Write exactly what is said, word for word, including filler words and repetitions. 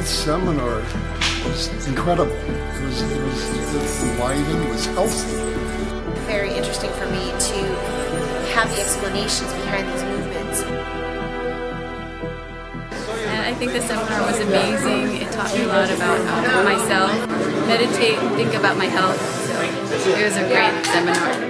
That seminar was incredible. It was, it was, it was enlightening, it was healthy. Very interesting for me to have the explanations behind these movements. And I think the seminar was amazing. It taught me a lot about um, myself, meditate, think about my health. So it was a great seminar.